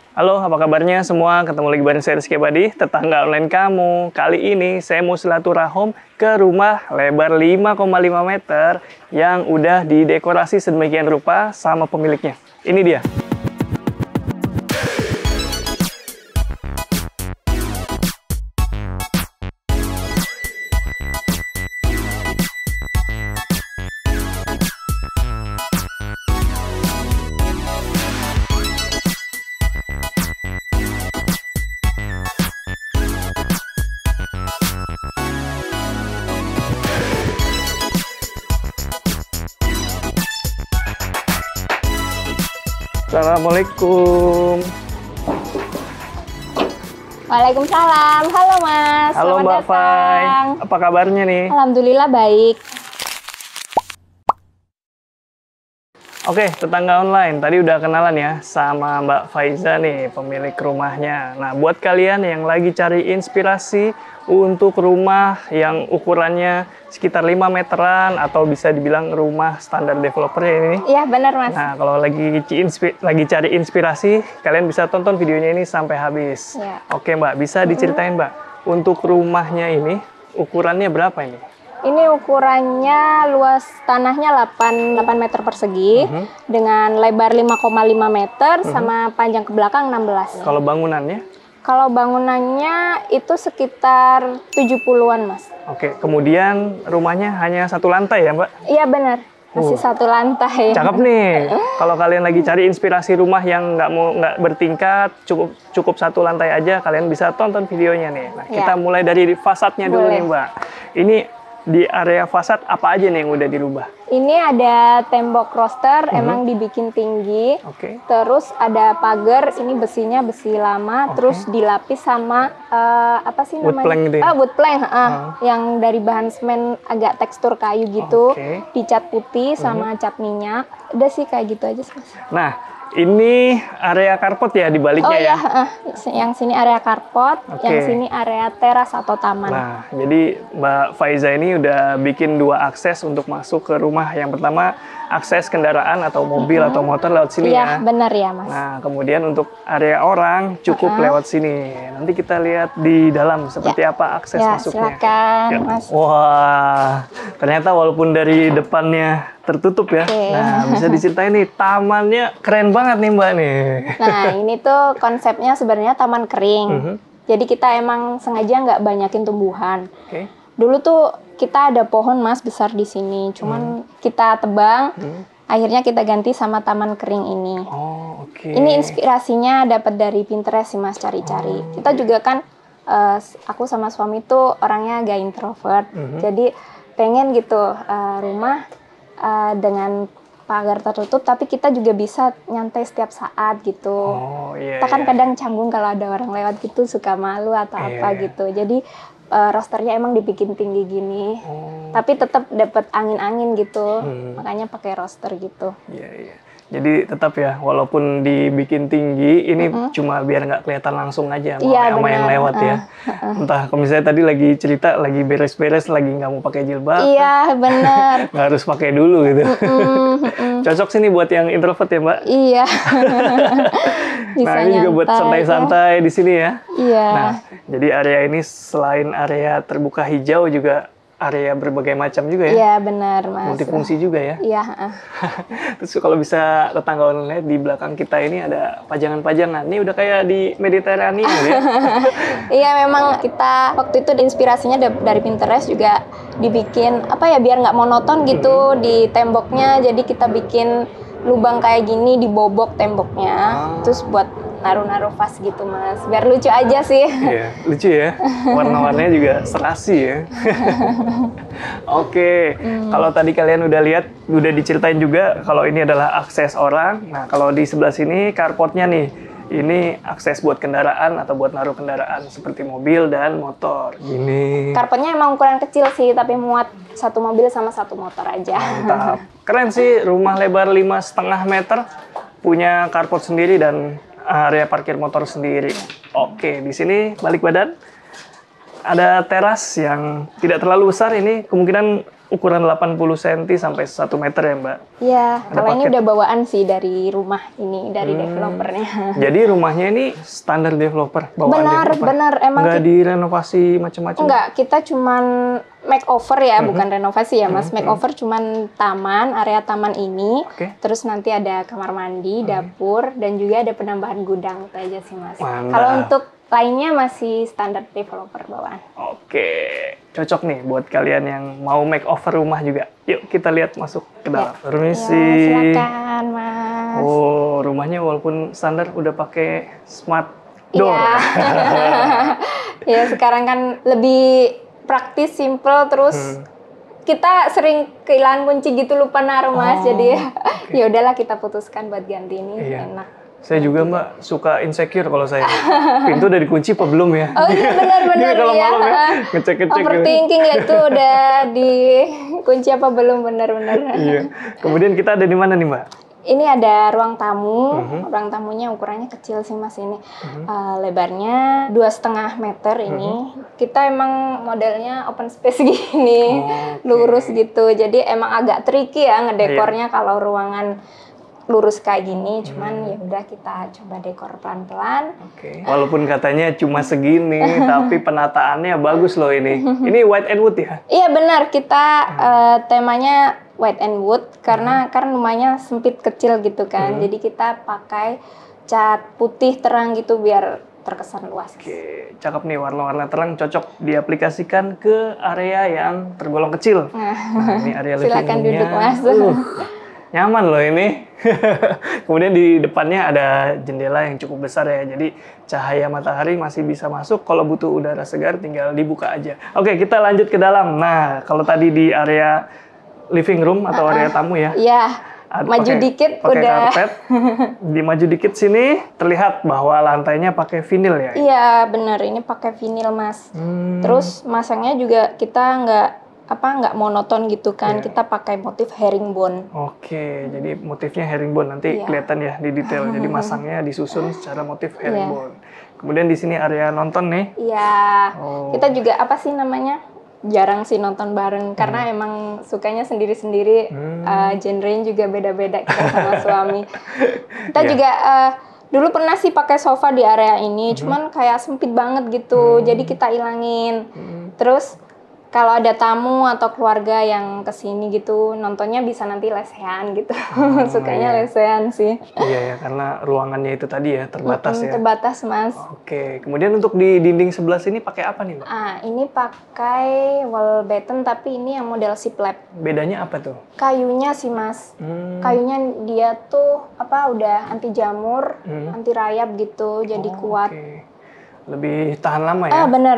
Halo, apa kabarnya semua? Ketemu lagi bareng saya Rizky Abadi, tetangga online kamu. Kali ini saya mau silaturahim ke rumah lebar 5,5 meter yang udah didekorasi sedemikian rupa sama pemiliknya. Ini dia. Assalamualaikum. Waalaikumsalam. Halo Mas. Halo Selamat Mbak Fai. datang. Apa kabarnya nih? Alhamdulillah baik. Oke, tetangga online. Tadi udah kenalan ya sama Mbak Faiza nih, pemilik rumahnya. Nah, buat kalian yang lagi cari inspirasi untuk rumah yang ukurannya sekitar 5 meteran atau bisa dibilang rumah standar developer ya ini. Iya benar Mas. Nah, kalau lagi cari inspirasi, kalian bisa tonton videonya ini sampai habis. Ya. Oke Mbak, bisa diceritain Mbak, untuk rumahnya ini ukurannya berapa ini? Ini ukurannya luas tanahnya 8 meter persegi dengan lebar 5,5 meter sama panjang ke belakang 16. Kalau bangunannya? Kalau bangunannya itu sekitar 70-an Mas. Oke, kemudian rumahnya hanya satu lantai ya Mbak? Iya benar. Masih satu lantai. Cakep nih. Kalau kalian lagi cari inspirasi rumah yang nggak bertingkat, cukup satu lantai aja, kalian bisa tonton videonya nih. Nah, kita mulai dari fasadnya dulu nih Mbak. Ini di area fasad apa aja nih yang udah dirubah? Ini ada tembok roster, emang dibikin tinggi. Terus ada pagar, ini besinya besi lama, terus dilapis sama apa sih namanya? Wood plank gitu ya? Wood plank, yang dari bahan semen agak tekstur kayu gitu, dicat putih sama cat minyak. Udah sih kayak gitu aja. Nah, ini area carport ya di baliknya ya? Yang sini area carport, yang sini area teras atau taman. Nah, jadi Mbak Faiza ini udah bikin 2 akses untuk masuk ke rumah. Yang pertama, akses kendaraan atau mobil atau motor lewat sini ya? Iya, benar ya Mas. Nah, kemudian untuk area orang cukup lewat sini. Nanti kita lihat di dalam seperti apa akses masuknya. Silakan Mas. Wah, ternyata walaupun dari depannya tertutup ya. Nah, bisa diceritain nih, tamannya keren banget nih Mbak nih. Nah, ini tuh konsepnya sebenarnya taman kering. Jadi kita emang sengaja nggak banyakin tumbuhan. Dulu tuh kita ada pohon Mas besar di sini, cuman kita tebang. Akhirnya kita ganti sama taman kering ini. Ini inspirasinya dapat dari Pinterest sih Mas, cari-cari. Kita juga kan, aku sama suami tuh orangnya agak introvert. Jadi pengen gitu rumah dengan pagar tertutup, tapi kita juga bisa nyantai setiap saat gitu. Kita kan kadang canggung kalau ada orang lewat gitu, suka malu atau apa gitu. Jadi rosternya emang dibikin tinggi gini, tapi tetap dapat angin-angin gitu. Makanya pakai roster gitu. Jadi tetap ya, walaupun dibikin tinggi, ini cuma biar nggak kelihatan langsung aja sama yang lewat ya. Entah, kalau misalnya tadi lagi cerita, lagi beres-beres, lagi nggak mau pakai jilbab. Iya, benar. Nggak harus pakai dulu gitu. Cocok sih nih buat yang introvert ya Mbak? Iya. Nah, ini juga buat santai-santai di sini ya. Iya. Nah, jadi area ini selain area terbuka hijau juga area berbagai macam juga ya? Iya, benar Mas. Multifungsi juga ya? Iya. Terus kalau bisa tetangga online di belakang kita ini ada pajangan-pajangan. Ini udah kayak di Mediterania ya? Iya, memang kita waktu itu inspirasinya dari Pinterest juga dibikin apa ya, biar nggak monoton gitu di temboknya. Jadi kita bikin lubang kayak gini, dibobok temboknya. Terus buat naruh-naruh vas gitu Mas, biar lucu aja sih. Iya, lucu ya. Warna-warnanya juga serasi ya. Kalau tadi kalian udah lihat, udah diceritain juga kalau ini adalah akses orang. Nah, kalau di sebelah sini carportnya nih, ini akses buat kendaraan atau buat naruh kendaraan seperti mobil dan motor. Gini. Carportnya emang ukuran kecil sih, tapi muat satu mobil sama satu motor aja. Mantap. Keren sih, rumah lebar 5,5 meter, punya carport sendiri dan area parkir motor sendiri. Oke, di sini balik badan ada teras yang tidak terlalu besar. Ini kemungkinan ukuran 80 cm sampai 1 meter ya, Mbak? Iya, kalau ini paket. udah bawaan sih dari rumah ini, dari developernya. Jadi rumahnya ini standar developer, bawaan developer? Benar, emang nggak direnovasi macam-macam? Enggak, kita cuman makeover ya, bukan renovasi ya Mas. Makeover cuman taman, area taman ini. Terus nanti ada kamar mandi, dapur, dan juga ada penambahan gudang, itu aja sih Mas. Kalau untuk lainnya masih standar developer bawaan. Cocok nih buat kalian yang mau makeover rumah juga. Yuk kita lihat masuk ke dalam. Permisi. Ya, silakan Mas. Oh, rumahnya walaupun standar udah pakai smart door. Iya. Ya sekarang kan lebih praktis, simple, terus kita sering kehilangan kunci gitu, lupa naruh Mas. Jadi ya udahlah kita putuskan buat ganti ini, enak. Saya juga Mbak suka insecure kalau saya pintu udah dikunci apa belum ya? Oh iya benar-benar kalau ya. malam ya ngecek-ngecek. Overthinking ya itu udah dikunci apa belum, benar-benar. Iya. Kemudian kita ada di mana nih Mbak? Ini ada ruang tamu. Ruang tamunya ukurannya kecil sih Mas ini. Lebarnya 2,5 meter ini. Kita emang modelnya open space gini, lurus gitu. Jadi emang agak tricky ya ngedekornya kalau ruangan lurus kayak gini, cuman ya udah kita coba dekor pelan-pelan. Walaupun katanya cuma segini, tapi penataannya bagus loh ini. Ini white and wood ya? Iya benar, kita temanya white and wood karena rumahnya sempit kecil gitu kan. Jadi kita pakai cat putih terang gitu biar terkesan luas. Cakep nih, warna-warna terang cocok diaplikasikan ke area yang tergolong kecil. Nah, ini area living room-nya. Silakan duduk Mas. Nyaman loh ini. Kemudian di depannya ada jendela yang cukup besar ya. Jadi cahaya matahari masih bisa masuk. Kalau butuh udara segar tinggal dibuka aja. Oke, kita lanjut ke dalam. Nah, kalau tadi di area living room atau area tamu ya. Iya. Maju dikit pakai udah. Karpet. Di maju dikit sini terlihat bahwa lantainya pakai vinil ya. Iya, benar. Ini pakai vinil, Mas. Terus masangnya juga kita nggak monoton gitu kan, kita pakai motif herringbone. Jadi motifnya herringbone nanti kelihatan ya di detail. Jadi masangnya disusun secara motif herringbone. Kemudian di sini area nonton nih. Iya. Kita juga apa sih namanya? Jarang sih nonton bareng karena emang sukanya sendiri-sendiri. Genrenya juga beda-beda kita sama suami. Kita juga dulu pernah sih pakai sofa di area ini, cuman kayak sempit banget gitu. Jadi kita ilangin. Terus kalau ada tamu atau keluarga yang kesini gitu, nontonnya bisa nanti lesehan gitu. Sukanya lesehan sih. Iya ya, karena ruangannya itu tadi ya, terbatas ya. Terbatas, Mas. Kemudian untuk di dinding sebelah sini pakai apa nih, Mbak? Ini pakai wall batten, tapi ini yang model siplap. Bedanya apa tuh? Kayunya sih, Mas. Kayunya dia tuh udah anti jamur, anti rayap gitu, jadi kuat. Lebih tahan lama ya? Bener,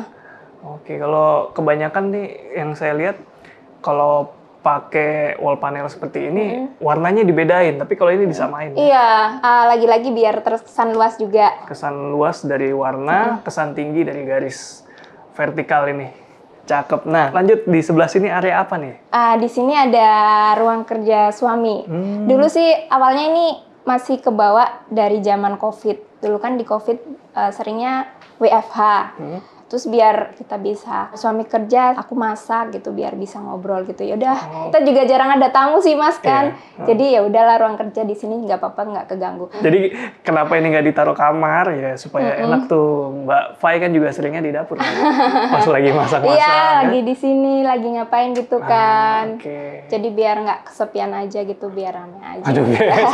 kalau kebanyakan nih yang saya lihat kalau pakai wall panel seperti ini warnanya dibedain, tapi kalau ini disamain. Iya, lagi-lagi biar terkesan luas juga. Kesan luas dari warna, kesan tinggi dari garis vertikal ini. Cakep. Nah, lanjut di sebelah sini area apa nih? Di sini ada ruang kerja suami. Dulu sih awalnya ini masih kebawa dari zaman COVID. Dulu kan di COVID seringnya WFH. Terus biar kita bisa suami kerja, aku masak gitu biar bisa ngobrol gitu. Ya udah, kita juga jarang ada tamu sih Mas kan. Jadi ya udahlah ruang kerja di sini nggak apa-apa, nggak keganggu. Jadi kenapa ini nggak ditaruh kamar ya supaya enak tuh. Mbak Fai kan juga seringnya di dapur kan? Pas lagi masak-masak. Iya, kan? lagi di sini lagi ngapain gitu kan. Jadi biar nggak kesepian aja gitu, biar rame aja. Aduh.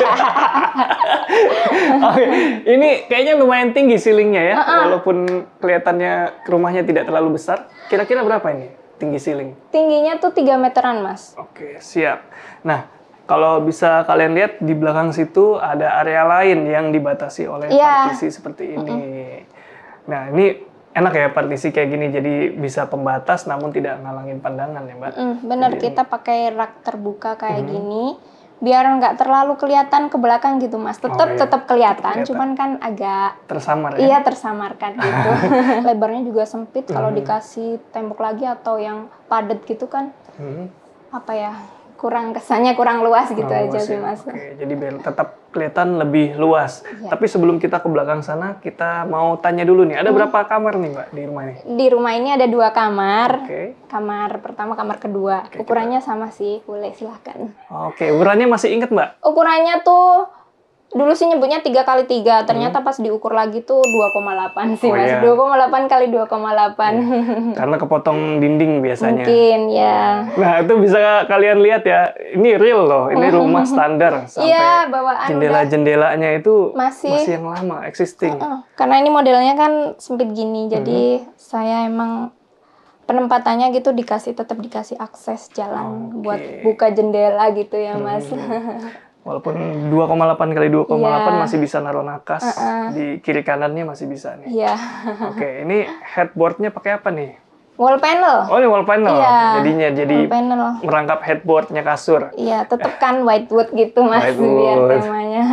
Ini kayaknya lumayan tinggi ceilingnya ya, walaupun kelihatannya rumahnya tidak terlalu besar. Kira-kira berapa ini tinggi ceiling? Tingginya tuh 3 meteran, Mas. Siap. Nah, kalau bisa kalian lihat di belakang situ ada area lain yang dibatasi oleh partisi seperti ini. Nah, ini enak ya partisi kayak gini, jadi bisa pembatas namun tidak ngalangin pandangan ya, Mbak. Bener, kita pakai rak terbuka kayak gini. Biar nggak terlalu kelihatan ke belakang gitu Mas. Tetap kelihatan, cuman kan agak tersamar ya? Iya, tersamarkan gitu. Lebarnya juga sempit, kalau dikasih tembok lagi atau yang padat gitu kan, kesannya kurang luas gitu aja sih Mas. Jadi biar tetap kelihatan lebih luas. Iya. Tapi sebelum kita ke belakang sana, kita mau tanya dulu nih, ada berapa kamar nih Mbak di rumah ini? Di rumah ini ada 2 kamar. Oke. Kamar pertama, kamar kedua. Oke, Ukurannya sama sih, boleh silahkan. Oke, ukurannya masih inget Mbak? Ukurannya tuh dulu sih nyebutnya 3x3, ternyata pas diukur lagi tuh 2,8 sih Oh, Mas. iya. 2,8 kali 2,8. Karena kepotong dinding biasanya. Mungkin ya. Nah, itu bisa kalian lihat ya. Ini real loh. Ini rumah standar. Sampai Iya, bawaan jendela-jendelanya itu Masih. yang lama, existing. Karena ini modelnya kan sempit gini, jadi saya emang penempatannya gitu tetap dikasih akses jalan buat buka jendela gitu ya Mas. Walaupun 2,8 kali 2,8 Iya. masih bisa naruh nakas. Di kiri kanannya masih bisa nih. Iya. Oke, ini headboardnya pakai apa nih? Wall panel. Oh, ini wall panel. Iya. Jadinya jadi Wall panel. merangkap headboardnya kasur. Iya, tetep kan whitewood gitu Mas, biar Whitewood. temanya.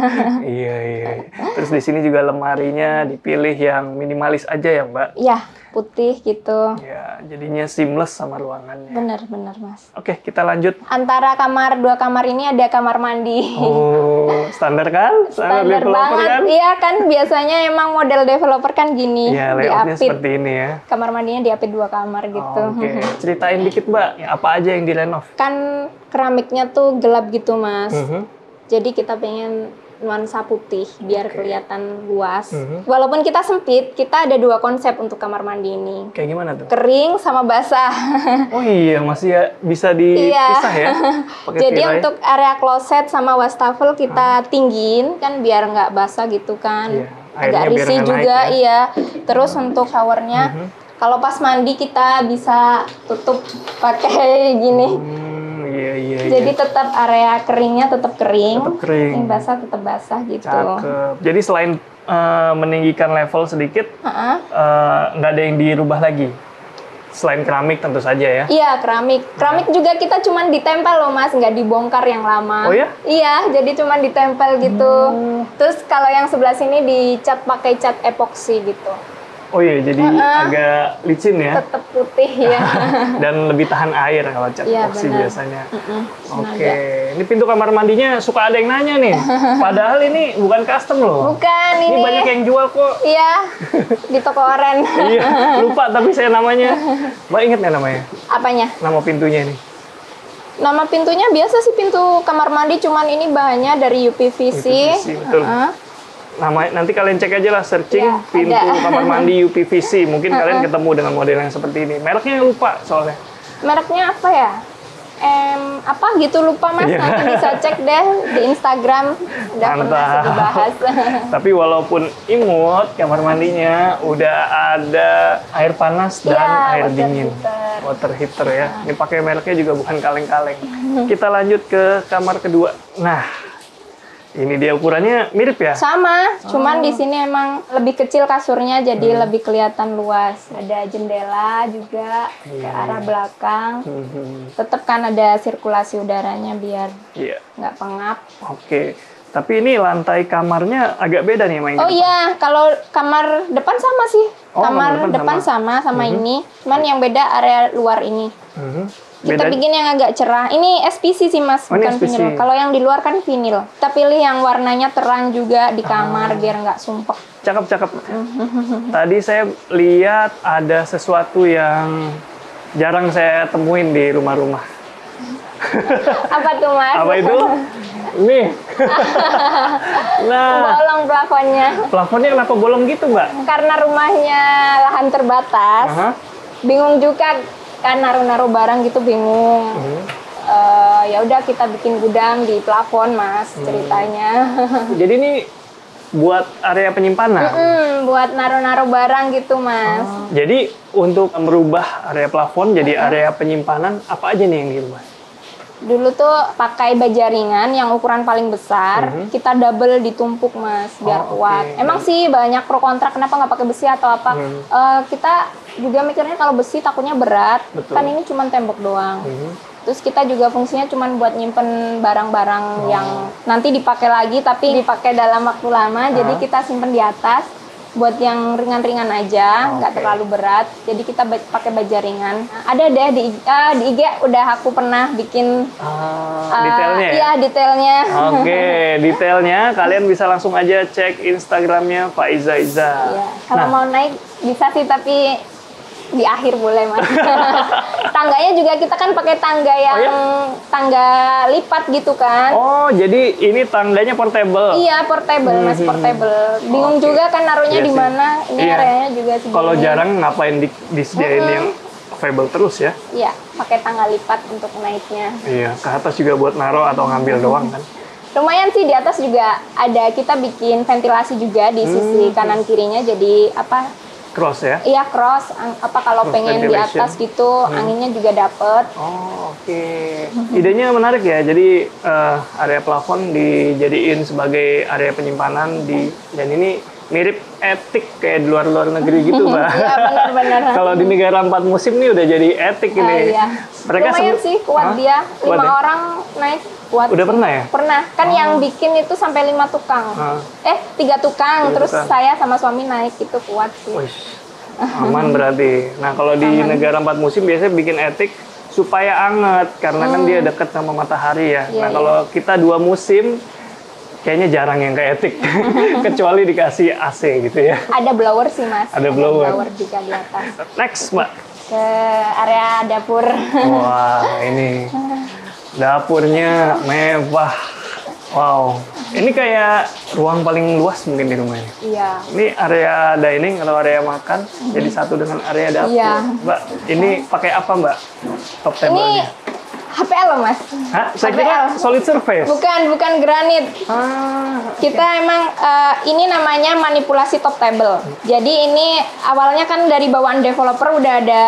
Iya. Terus di sini juga lemarinya dipilih yang minimalis aja ya, Mbak? Iya, putih gitu. Ya, jadinya seamless sama ruangannya. Bener Mas. Oke, kita lanjut. Antara 2 kamar ini ada kamar mandi. Oh, standar kan? Standar developer banget. kan? Iya kan, biasanya emang model developer kan gini. Iya, layoutnya diapit. seperti ini ya. Kamar mandinya diapit 2 kamar gitu. Oke, ceritain dikit Mbak, ya, apa aja yang direnov? Kan keramiknya tuh gelap gitu Mas. Mhm. Jadi kita pengen nuansa putih biar kelihatan luas. Walaupun kita sempit, kita ada 2 konsep untuk kamar mandi ini. Kayak gimana tuh? Kering sama basah. Oh iya, masih ya bisa dipisah ya? Pakai Jadi tirai. untuk area kloset sama wastafel kita tinggiin kan biar nggak basah gitu kan. Iya, Agak airnya biar risih nggak naik juga, ya. iya. Terus untuk showernya, kalau pas mandi kita bisa tutup pakai gini. Iya. Jadi tetap area keringnya tetap kering, Tetap kering. yang basah tetap basah gitu. Cakep. Jadi selain meninggikan level sedikit, Heeh. nggak ada yang dirubah lagi? Selain keramik tentu saja ya? Iya, keramik. Keramik juga kita cuman ditempel loh Mas, nggak dibongkar yang lama. Oh ya? Iya, jadi cuman ditempel gitu. Terus kalau yang sebelah sini dicat pakai cat epoksi gitu. Oh iya, jadi agak licin ya? Tetap putih ya. Dan lebih tahan air kalau cat Iya, epoxy benar. biasanya. Oke, sengaja. ini pintu kamar mandinya suka ada yang nanya nih. Padahal ini bukan custom loh. Bukan Ini ini. banyak yang jual kok. Iya, di toko oren. Iya, lupa tapi saya namanya. Mbak inget nggak namanya? Apanya? Nama pintunya ini. Nama pintunya biasa sih pintu kamar mandi, cuman ini bahannya dari UPVC. UPVC, betul. Heeh. Nanti kalian cek aja lah, searching Ya, pintu ada. kamar mandi UPVC. Mungkin kalian ketemu dengan model yang seperti ini. Mereknya lupa soalnya. Mereknya apa ya? Apa gitu lupa Mas, Iya. nanti bisa cek deh di Instagram, udah pernah sih Mantap. dibahas. Tapi walaupun imut, kamar mandinya udah ada air panas dan Iya, air water dingin. heater. Water heater ya. Ini pakai mereknya juga bukan kaleng-kaleng. Kita lanjut ke kamar kedua. Nah, ini dia ukurannya mirip ya? Sama, cuman Oh. di sini emang lebih kecil kasurnya, jadi Hmm. lebih kelihatan luas. Ada jendela juga ke Iya. arah belakang. Mhm. Tetap kan ada sirkulasi udaranya biar Iya. nggak pengap. Oke. Tapi ini lantai kamarnya agak beda nih sama yang Oh di depan. iya, kalau kamar depan sama sih. Oh, kamar kamar depan depan sama. sama ini. Cuman yang beda area luar ini. Mhm. Kita Beda. bikin yang agak cerah. Ini SPC sih Mas, Oh, ini bukan SPC. vinil. Kalau yang di luar kan vinil. Kita pilih yang warnanya terang juga di kamar biar nggak sumpek. Cakep. Tadi saya lihat ada sesuatu yang jarang saya temuin di rumah-rumah. Apa tuh Mas? Apa itu? Nih. Nah, Bolong plafonnya. plafonnya kenapa bolong gitu, Mbak? Karena rumahnya lahan terbatas. Aha. Bingung juga kan naruh-naruh barang gitu bingung. Ya udah kita bikin gudang di plafon Mas ceritanya. Jadi ini buat area penyimpanan. Buat naruh-naruh barang gitu Mas. Jadi untuk merubah area plafon jadi area penyimpanan, apa aja nih yang dirubah? Dulu tuh pakai baja ringan yang ukuran paling besar, kita double ditumpuk Mas biar Oh, kuat. oke. Emang sih banyak pro kontra kenapa nggak pakai besi atau apa. Kita juga mikirnya kalau besi takutnya berat, Betul. kan ini cuma tembok doang. Terus kita juga fungsinya cuma buat nyimpen barang-barang yang nanti dipakai lagi tapi dipakai dalam waktu lama, jadi kita simpen di atas. buat yang ringan-ringan aja, nggak terlalu berat. Jadi kita pakai baja ringan. Ada deh di IG udah aku pernah bikin detailnya ya? Iya, detailnya. Oke, detailnya kalian bisa langsung aja cek Instagramnya Faiza Iza. Iya. Kalau mau naik bisa sih, tapi di akhir boleh mas. Tangganya juga kita kan pakai tangga yang tangga lipat gitu kan. Oh, jadi ini tangganya portable. Iya, portable mas, portable. Bingung juga kan naruhnya di mana. Ini areanya juga segini. Kalau jarang ngapain disediain yang portable terus ya? Iya, pakai tangga lipat untuk naiknya. Iya, ke atas juga buat naruh atau ngambil doang kan. Lumayan sih, di atas juga ada, kita bikin ventilasi juga di sisi kanan kirinya, jadi apa? Cross ya? Iya, cross. Apa kalau pengen di atas gitu, anginnya juga dapet. Oh, oke. Idenya menarik ya. Jadi area plafon dijadiin sebagai area penyimpanan dan ini mirip etik kayak di luar negeri gitu, Mbak. Iya, benar-benar. Kalau di negara 4 musim nih udah jadi etik ini. Iya. Mereka lumayan sih kuat dia. 5 orang naik kuat. Udah pernah ya? Pernah. Kan yang bikin itu sampai 5 tukang. 3 tukang. Terus saya sama suami naik, itu kuat sih. Wish. Aman berarti. Nah, kalau di negara 4 musim biasanya bikin etik supaya anget karena kan dia dekat sama matahari ya. Iya, nah, kalau kita 2 musim kayaknya jarang yang ke etik. Kecuali dikasih AC gitu ya. Ada blower sih, Mas. Ada blower juga di atas. Next, Mbak. Ke area dapur. Wah, ini dapurnya mewah. Wow, ini kayak ruang paling luas mungkin di rumah ini. Iya. Ini area dining atau area makan jadi satu dengan area dapur. Iya. Mbak, ini pakai apa, Mbak? Top table-nya? Ini HPL loh, Mas. Hah? Saya kira solid surface. Bukan granit. Kita emang ini namanya manipulasi top table. Jadi ini awalnya kan dari bawaan developer udah ada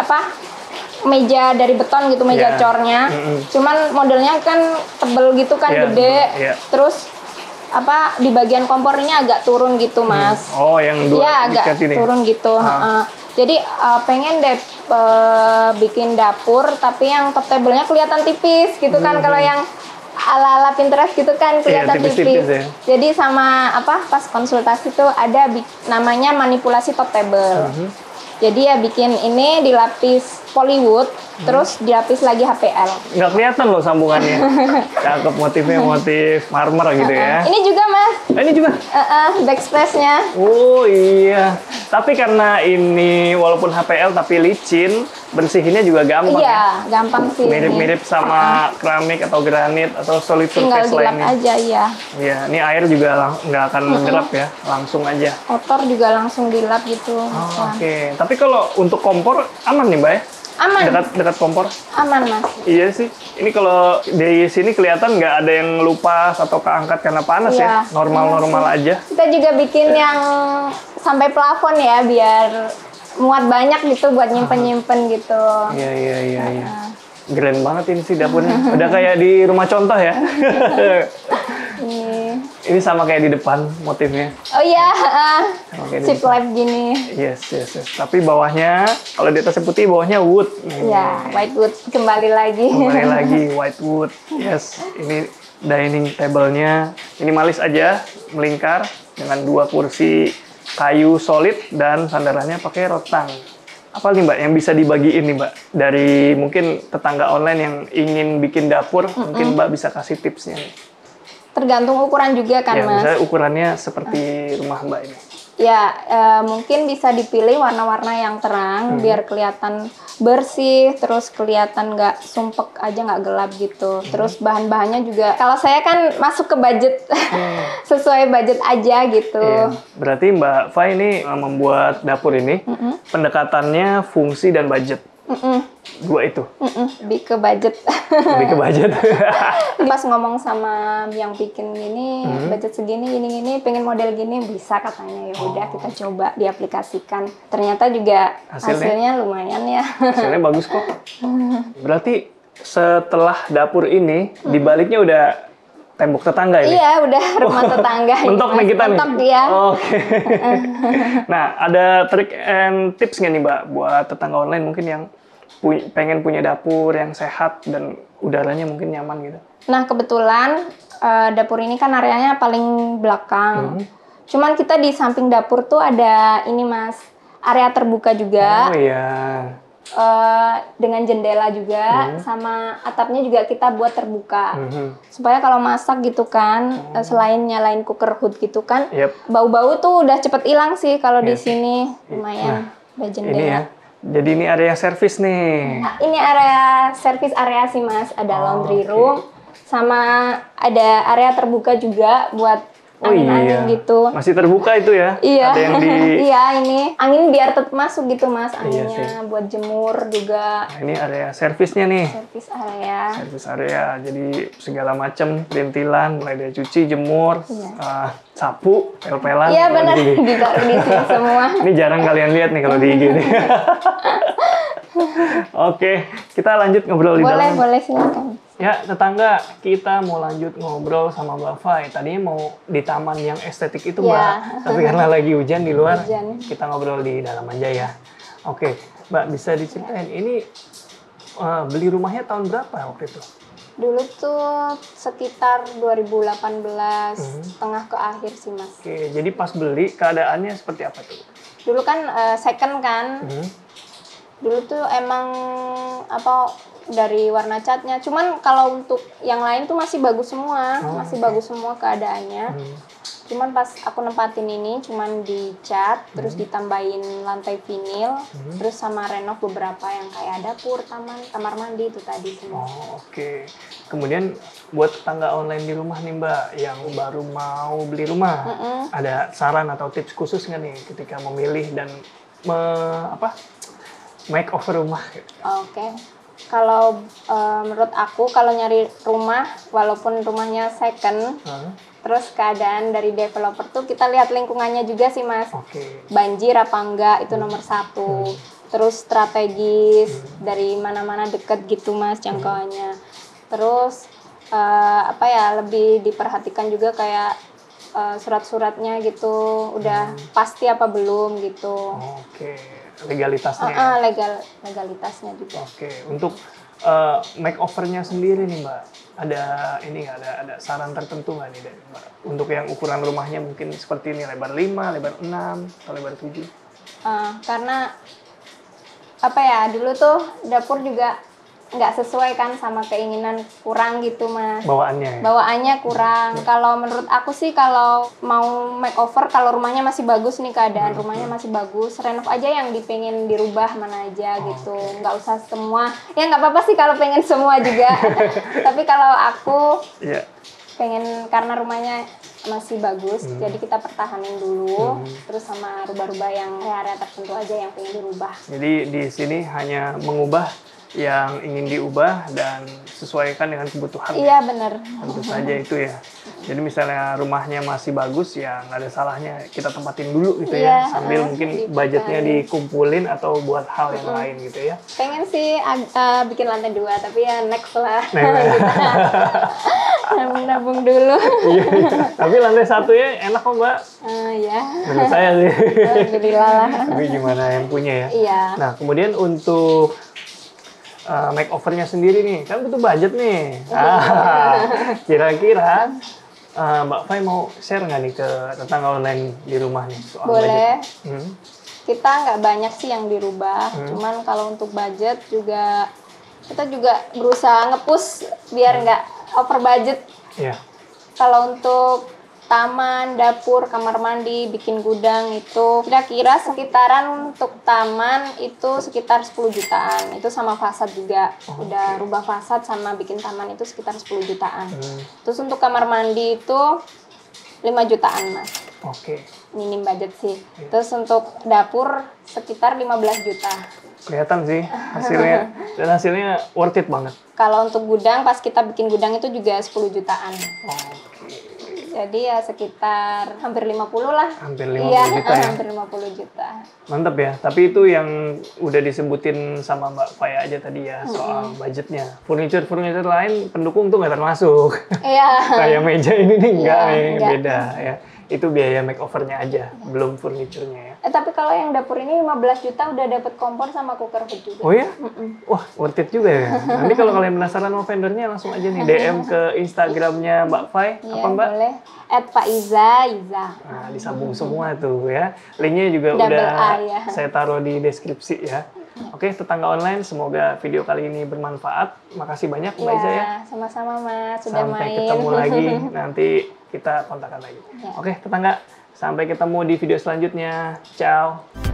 meja dari beton gitu, meja cornya. Cuman modelnya kan tebel gitu kan, gede. Terus di bagian kompornya agak turun gitu, Mas. Oh, yang dua agak turun gitu. Jadi pengen deh bikin dapur tapi yang top table-nya kelihatan tipis gitu kan. Kalau yang ala-ala Pinterest gitu kan kelihatan tipis. Ya. Jadi sama pas konsultasi tuh ada namanya manipulasi top table. Jadi ya bikin ini dilapis polywood, terus dilapis lagi HPL. Nggak kelihatan loh sambungannya. Cakep, motifnya motif marmer gitu ya. Ini juga, Mas. Ini juga? Backsplash-nya. Oh iya. Tapi karena ini walaupun HPL tapi licin, bersihinnya juga gampang. Iya, gampang sih. Mirip-mirip sama keramik atau granit atau solid surface lainnya. Tinggal dilap aja, iya. Iya, ini air juga nggak akan menyerap ya, langsung aja. Kotor juga langsung dilap gitu. Oke. Tapi kalau untuk kompor aman nih, Mbak ya? Aman. Dekat kompor? Aman, Mas. Iya sih. Ini kalau di sini kelihatan nggak ada yang lupas atau keangkat karena panas ya. Normal-normal aja. Kita juga bikin yang sampai plafon ya, biar muat banyak gitu buat nyimpen-nyimpen gitu. Iya. Keren banget ini sih dapurnya. Udah kayak di rumah contoh ya. Ini sama kayak di depan motifnya. Oh iya, chip lab gini. Yes. Tapi bawahnya, kalau di atasnya putih, bawahnya wood. Iya, white wood. Kembali lagi white wood. Yes, ini dining table-nya minimalis aja, melingkar dengan 2 kursi kayu solid dan sandarannya pakai rotan. Apa nih, Mbak, yang bisa dibagiin nih, Mbak, dari mungkin tetangga online yang ingin bikin dapur, mungkin Mbak bisa kasih tipsnya nih. Tergantung ukuran juga kan, Mas. Misalnya ukurannya seperti rumah Mbak ini. Ya, mungkin bisa dipilih warna-warna yang terang biar kelihatan bersih, terus kelihatan nggak sumpek aja, nggak gelap gitu. Terus bahan-bahannya juga, kalau saya kan masuk ke budget, sesuai budget aja gitu. Iya. Berarti Mbak Fai ini membuat dapur ini, pendekatannya fungsi dan budget. 2 itu? Lebih ke budget. Lebih ke budget. Pas ngomong sama yang bikin gini, budget segini, gini, pengen model gini, bisa katanya. Ya udah kita coba diaplikasikan. Ternyata juga hasilnya lumayan ya. Hasilnya bagus kok. Berarti setelah dapur ini, di baliknya udah tembok tetangga ini? Iya, udah rumah tetangga. Mentok nih kita nih? Mentok dia. Oke. Nah, ada trik and tips nggak nih, Mbak, buat tetangga online mungkin yang pengen punya dapur yang sehat dan udaranya mungkin nyaman gitu? Nah, kebetulan dapur ini kan areanya paling belakang. Cuman kita di samping dapur tuh ada ini Mas, area terbuka juga. Oh iya. Dengan jendela juga, sama atapnya juga kita buat terbuka. Supaya kalau masak gitu kan, selain nyalain cooker hood gitu kan, bau-bau tuh udah cepet hilang sih kalau di sini. Lumayan, ada jendela. Ini ya. Jadi ini area servis nih. Nah, ini area servis area sih Mas, ada laundry room, sama ada area terbuka juga buat angin-angin gitu. Masih terbuka itu ya? Iya. Ada yang di... Iya, ini angin biar tetap masuk gitu Mas, anginnya buat jemur juga. Nah, ini area servisnya nih. Servis area. Servis area. Jadi segala macam perintilan, mulai dari cuci, jemur, sapu, pel-pelan. Iya benar, ditaruh di sini semua. Ini jarang kalian lihat nih kalau di IG nih. Oke, kita lanjut ngobrol di dalam. Boleh silakan. Ya, tetangga, kita mau lanjut ngobrol sama Mbak Fai. Tadinya mau di taman yang estetik itu, Mbak. Tapi karena lagi hujan di luar, kita ngobrol di dalam aja ya. Oke, Mbak, bisa diceritain, ini beli rumahnya tahun berapa waktu itu? Dulu tuh sekitar 2018, tengah ke akhir sih, Mas. Oke, jadi pas beli, keadaannya seperti apa tuh? Dulu kan second kan. Dulu tuh emang dari warna catnya. Cuman kalau untuk yang lain tuh masih bagus semua, masih bagus semua keadaannya. Cuman pas aku nempatin ini cuman dicat, terus ditambahin lantai vinil, terus sama renov beberapa yang kayak dapur, taman, kamar mandi itu tadi semua. Oke. Kemudian buat tetangga online di rumah nih Mbak, yang baru mau beli rumah, ada saran atau tips khusus nggak nih ketika memilih dan make over rumah? Oke. Kalau menurut aku kalau nyari rumah, walaupun rumahnya second, terus keadaan dari developer tuh kita lihat lingkungannya juga sih Mas. Banjir apa enggak itu nomor satu. Terus strategis dari mana-mana deket gitu Mas jangkauannya. Terus lebih diperhatikan juga kayak surat-suratnya gitu udah pasti apa belum gitu. Legalitasnya. Legalitasnya juga. Untuk makeovernya sendiri nih Mbak, ada ini nggak, ada saran tertentu nggak nih dari Mbak? Untuk yang ukuran rumahnya mungkin seperti ini, lebar 5, lebar 6, atau lebar 7? Karena dulu tuh dapur juga nggak sesuai kan sama keinginan, kurang gitu Mas. Bawaannya kurang. Kalau menurut aku sih kalau mau makeover, kalau rumahnya masih bagus nih, keadaan rumahnya masih bagus, renov aja yang dipengen dirubah mana aja gitu. Nggak usah semua. Ya nggak apa-apa sih kalau pengen semua juga. Tapi kalau aku pengen karena rumahnya masih bagus, jadi kita pertahanin dulu, terus sama rubah-rubah yang area tertentu aja yang pengen dirubah. Jadi di sini hanya mengubah yang ingin diubah dan sesuaikan dengan kebutuhan. Iya benar. Tentu saja itu ya. Jadi misalnya rumahnya masih bagus ya nggak ada salahnya kita tempatin dulu gitu ya. Sambil mungkin budgetnya dikumpulin atau buat hal yang lain gitu ya. Pengen sih bikin lantai 2 tapi ya next lah. Nabung dulu. Tapi lantai 1 ya enak kok Mbak. Iya. Menurut saya sih. Alhamdulillah lah. Tapi gimana yang punya ya. Iya. Nah kemudian untuk makeovernya sendiri nih, kan butuh budget nih. Kira-kira Mbak Fai mau share nggak nih ke tetangga online di rumah nih soal boleh. budget? Kita nggak banyak sih yang dirubah, cuman kalau untuk budget juga kita juga berusaha nge-push biar nggak over budget. Kalau untuk taman, dapur, kamar mandi, bikin gudang itu kira-kira sekitaran untuk taman itu sekitar 10 jutaan. Itu sama fasad juga. Udah rubah fasad sama bikin taman itu sekitar 10 jutaan. Terus untuk kamar mandi itu 5 jutaan, Mas. Minim budget sih. Terus untuk dapur sekitar 15 juta. Kelihatan sih hasilnya. Dan hasilnya worth it banget. Kalau untuk gudang, pas kita bikin gudang itu juga 10 jutaan. Jadi ya sekitar hampir 50 lah. Hampir 50 juta ya? Hampir 50 juta. Mantap ya. Tapi itu yang udah disebutin sama Mbak Faya aja tadi ya, soal budgetnya. Furniture lain pendukung tuh nggak termasuk. Kayak meja ini nih beda ya. Itu biaya makeovernya aja, belum furniturnya ya. Tapi kalau yang dapur ini 15 juta udah dapet kompor sama cooker hood juga. Oh ya? Wah, worth it juga ya. Nanti kalau kalian penasaran sama vendornya langsung aja nih DM ke Instagramnya Mbak Fai. Iya, apa Mbak? Boleh. @Faiza. Nah, disambung semua tuh ya. Linknya juga Double udah A, ya. saya taruh di deskripsi ya. Oke, tetangga online, semoga video kali ini bermanfaat. Makasih banyak Mbak Iza ya. Sama-sama Mas, sudah Sampai main. ketemu lagi, nanti kita kontakkan lagi. Ya. Oke, tetangga, sampai ketemu di video selanjutnya. Ciao.